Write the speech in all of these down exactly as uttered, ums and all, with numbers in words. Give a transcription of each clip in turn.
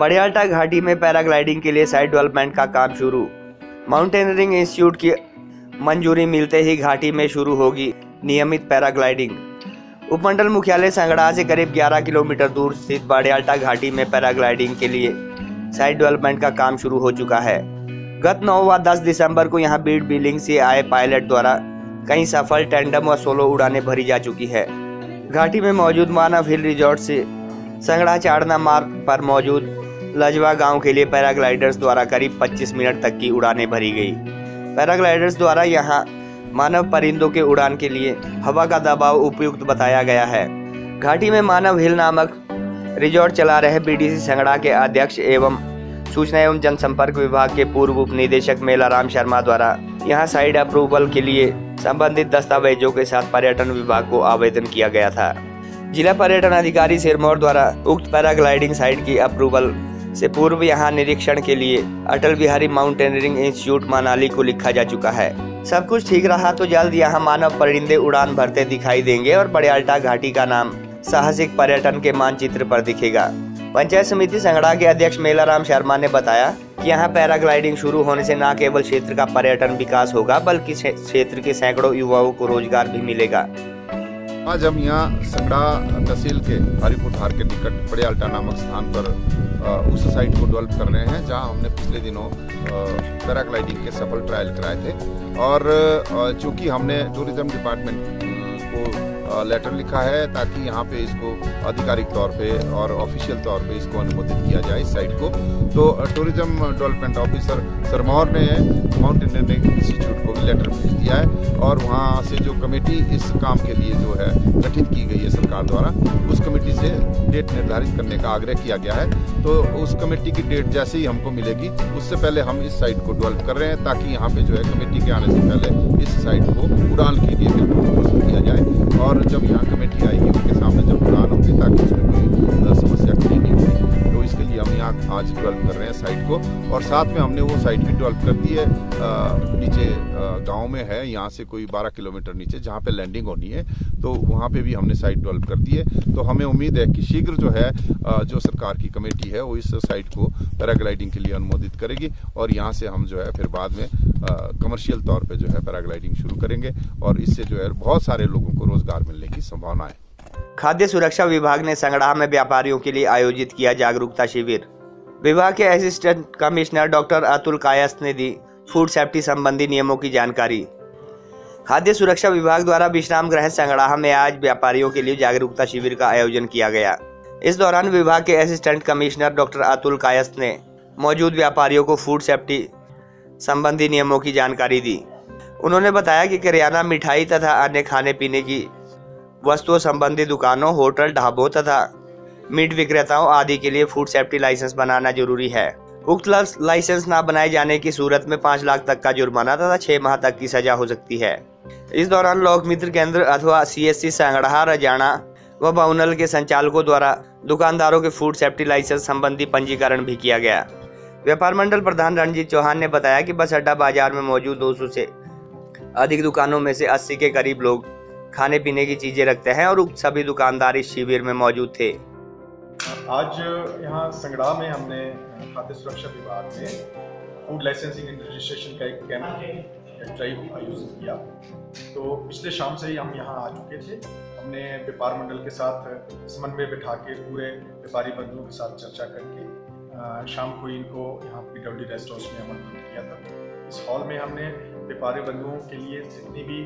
बड़ियाल्टा घाटी में पैराग्लाइडिंग के लिए साइट डेवलपमेंट का काम शुरू। माउंटेनियरिंग इंस्टीट्यूट की मंजूरी मिलते ही घाटी में शुरू होगी नियमित पैराग्लाइडिंग। उपमंडल मुख्यालय संगड़ा से करीब ग्यारह किलोमीटर दूर स्थित बड़ियाल्टा घाटी में पैराग्लाइडिंग के लिए साइट डेवलपमेंट का काम शुरू हो चुका है। गत नौ व दस दिसंबर को यहां बीड बिलिंग से आए पायलट द्वारा कई सफल टैंडम व सोलो उड़ानें भरी जा चुकी है। घाटी में मौजूद मानव हिल रिजॉर्ट से संगड़ा चाड़ना मार्ग पर मौजूद लजवा गांव के लिए पैराग्लाइडर्स द्वारा करीब पच्चीस मिनट तक की उड़ानें भरी गई। पैराग्लाइडर्स द्वारा यहां मानव परिंदों के उड़ान के लिए हवा का दबाव उपयुक्त बताया गया है। घाटी में मानव हिल नामक रिजॉर्ट चला रहे बीडीसी संगड़ा के अध्यक्ष एवं सूचना एवं जनसंपर्क विभाग के पूर्व उप निदेशक मेलाराम शर्मा द्वारा यहां साइट अप्रूवल के लिए संबंधित दस्तावेजों के साथ पर्यटन विभाग को आवेदन किया गया था। जिला पर्यटन अधिकारी सिरमौर द्वारा उक्त पैराग्लाइडिंग साइट की अप्रूवल से पूर्व यहां निरीक्षण के लिए अटल बिहारी माउंटेनियरिंग इंस्टीट्यूट मनाली को लिखा जा चुका है। सब कुछ ठीक रहा तो जल्द यहां मानव परिंदे उड़ान भरते दिखाई देंगे और बड़ियाल्टा घाटी का नाम साहसिक पर्यटन के मानचित्र पर दिखेगा। पंचायत समिति संगड़ा के अध्यक्ष मेलाराम शर्मा ने बताया कि यहां पैराग्लाइडिंग शुरू होने से न केवल क्षेत्र का पर्यटन विकास होगा बल्कि क्षेत्र के सैकड़ों युवाओं को रोजगार भी मिलेगा। आज हम यहाँ संगड़ा तहसील के हरिपुर धार के निकट बड़ियाल्टा नामक स्थान पर उस साइट को डेवलप कर रहे हैं जहाँ हमने पिछले दिनों पैराग्लाइडिंग के सफल ट्रायल कराए थे। और चूंकि हमने टूरिज्म डिपार्टमेंट को लेटर लिखा है ताकि यहाँ पे इसको आधिकारिक तौर पे और ऑफिशियल तौर पे इसको अनुमोदित किया जाए इस साइट को, तो टूरिज्म डेवलपमेंट ऑफिसर सिरमौर ने माउंटेनियरिंग इंस्टीट्यूट को भी लेटर भेज दिया है और वहाँ से जो कमेटी इस काम के लिए जो है गठित की गई है सरकार द्वारा, उस कमेटी से डेट निर्धारित करने का आग्रह किया गया है। तो उस कमेटी की डेट जैसे ही हमको मिलेगी उससे पहले हम इस साइट को डेवलप कर रहे हैं ताकि यहाँ पे जो है कमेटी के आने से पहले इस साइट को उड़ान के लिए बिल्कुल प्रस्तुत किया जाए और जब यहाँ कमेटी आएगी उनके सामने जब उड़ान होगी ताकि उसमें कोई समस्या खड़ी नहीं होगी। तो इसके लिए हम यहाँ आज डेवलप कर रहे हैं साइट को और साथ में हमने वो साइट भी डेवलप कर दी है। नीचे गांव में है, यहाँ से कोई बारह किलोमीटर नीचे जहाँ पे लैंडिंग होनी है, तो वहाँ पे भी हमने साइट डेवलप कर दी है। तो हमें उम्मीद है कि शीघ्र जो है जो सरकार की कमेटी है वो इस साइट को पैराग्लाइडिंग के लिए अनुमोदित करेगी और यहाँ से हम जो है फिर बाद में कमर्शियल तौर पे जो है पैराग्लाइडिंग शुरू करेंगे और इससे जो है बहुत सारे लोगों को रोजगार मिलने की संभावना है। खाद्य सुरक्षा विभाग ने संगड़ा में व्यापारियों के लिए आयोजित किया जागरूकता शिविर। विभाग के assistant commissioner doctor Atul Kayastha ने दी फूड सेफ्टी संबंधी नियमों की जानकारी। खाद्य सुरक्षा विभाग द्वारा विश्राम गृह संगड़ा में आज व्यापारियों के लिए जागरूकता शिविर का आयोजन किया गया। इस दौरान विभाग के assistant commissioner doctor Atul Kayastha ने मौजूद व्यापारियों को फूड सेफ्टी संबंधी नियमों की जानकारी दी। उन्होंने बताया कि किराना, मिठाई तथा अन्य खाने पीने की वस्तुओं संबंधी दुकानों, होटल, ढाबों तथा मीट विक्रेताओं आदि के लिए फूड सेफ्टी लाइसेंस बनाना जरूरी है। उक्त लाइसेंस न बनाए जाने की सूरत में पाँच लाख तक का जुर्माना तथा छह माह तक की सजा हो सकती है। इस दौरान लोक मित्र केंद्र अथवा सीएससी संगड़ा, रजाना व बाउनल के संचालकों द्वारा दुकानदारों के फूड सेफ्टी लाइसेंस संबंधी पंजीकरण भी किया गया। व्यापार मंडल प्रधान रणजीत चौहान ने बताया कि बस अड्डा बाजार में मौजूद दो सौ से अधिक दुकानों में से अस्सी के करीब लोग खाने पीने की चीजें रखते हैं और उक्त सभी दुकानदार इस शिविर में मौजूद थे। आज यहाँ संगड़ा में हमने खाद्य सुरक्षा विभाग में फूड लाइसेंसिंग एंड रजिस्ट्रेशन का एक कैंप ड्राइव आयोजित किया। तो पिछले शाम से ही हम यहाँ आ चुके थे। हमने व्यापार मंडल के साथ समन्वय बिठा के पूरे व्यापारी बंधुओं के साथ चर्चा करके शाम को इनको यहाँ पीडब्ल्यूडी रेस्ट हाउस में आमंत्रित किया था। इस हॉल में हमने व्यापारी बंधुओं के लिए जितनी भी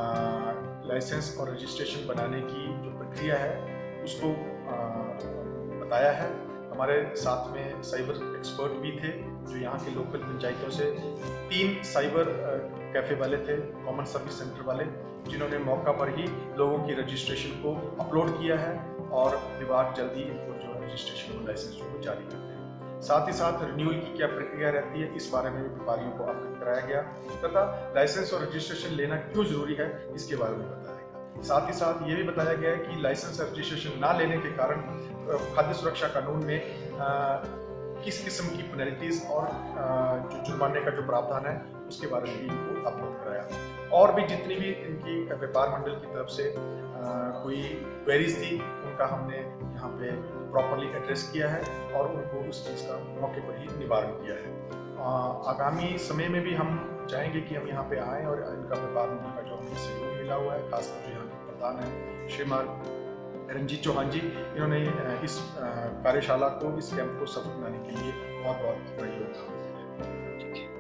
लाइसेंस और रजिस्ट्रेशन बनाने की जो प्रक्रिया है उसको आ, बताया है। हमारे साथ में साइबर एक्सपर्ट भी थे जो यहाँ के लोकल पंचायतों से, तीन साइबर कैफ़े वाले थे, कॉमन सर्विस सेंटर वाले, जिन्होंने मौका पर ही लोगों की रजिस्ट्रेशन को अपलोड किया है और विभाग जल्दी इनको जो रजिस्ट्रेशन और लाइसेंस को जारी करते हैं। साथ ही साथ रिन्यूअल की क्या प्रक्रिया रहती है इस बारे में भी व्यापारियों को अवगत कराया गया तथा लाइसेंस और रजिस्ट्रेशन लेना क्यों जरूरी है इसके बारे में बताया गया। साथ ही साथ ये भी बताया गया है कि लाइसेंस और रजिस्ट्रेशन ना लेने के कारण खाद्य सुरक्षा कानून में आ, किस किस्म की पेनल्टीज और आ, जो जुर्माने का जो प्रावधान है उसके बारे में भी इनको अवगत कराया। और भी जितनी भी इनकी व्यापार मंडल की तरफ से आ, कोई क्वेरीज थी उनका हमने यहाँ पे प्रॉपरली एड्रेस किया है और उनको उस चीज़ का मौके पर ही निवारण किया है। आ, आगामी समय में भी हम चाहेंगे कि हम यहाँ पे आएँ और इनका व्यापार मंडल का जो हमें सहयोग मिला हुआ है, खासकर जो यहाँ के प्रधान है श्रीमान रंजीत चौहान जी, इन्होंने इस कार्यशाला को, इस कैंप को सफल बनाने के लिए बहुत बहुत अपना योगदान दिया है।